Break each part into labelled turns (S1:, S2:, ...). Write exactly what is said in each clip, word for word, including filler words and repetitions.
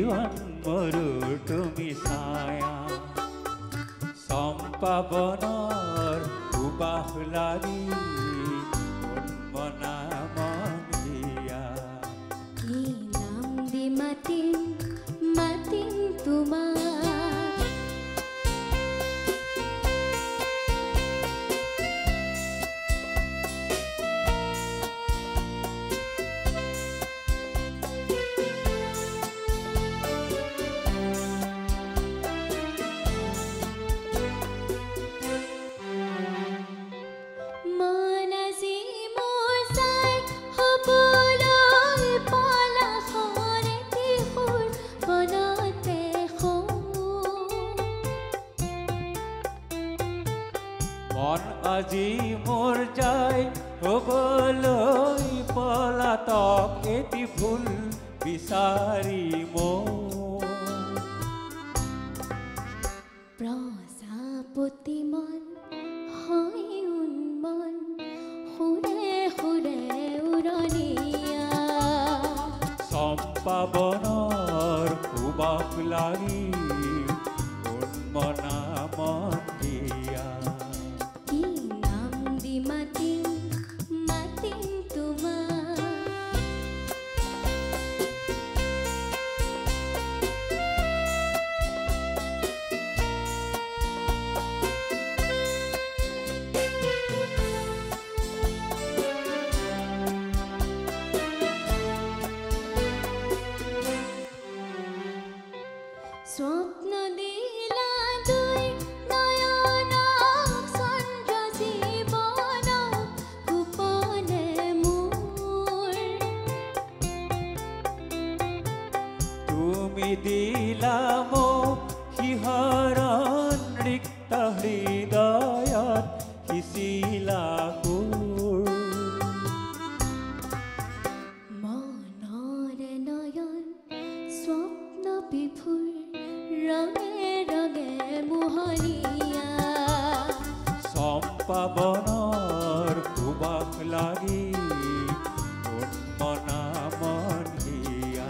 S1: जीवन मरुर तुमी छाया चम्पा बनर सुबास लागी मना मन हिया
S2: কি নাম দি মাতিম মাতিম তোমাক
S1: আজি মোর যাই হবলৈ পলাতক এটি ভুল বিচাৰি মোৰ
S2: প্ৰজাপতি মন হয় উন্মন সুৰে সুৰে উৰণীয়া
S1: চম্পা বনৰ সুবাস লাগি উন্মনা মন দিয়া
S2: মাতিম মাতিম তোমাক স্বপ্ন দিলা দুই
S1: দিলা মোক শিহৰণ ৰিক্ত হৃদয়ত সিঁচিলা কোৰ
S2: মনৰ নয়ন স্বপ্ন বিভোৰ ৰঙে ৰঙে মোহনীয়া
S1: চম্পা বনৰ সুবাস লাগি উন্মনা মন হিয়া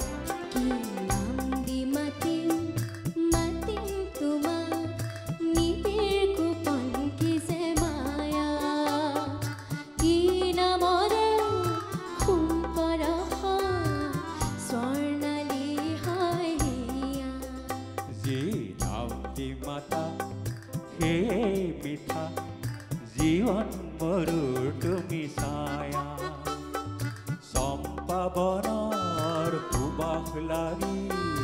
S1: মিঠা জীবন মৰুৰ তুমি ছায়া চম্পা বনৰ সুবাস লাগি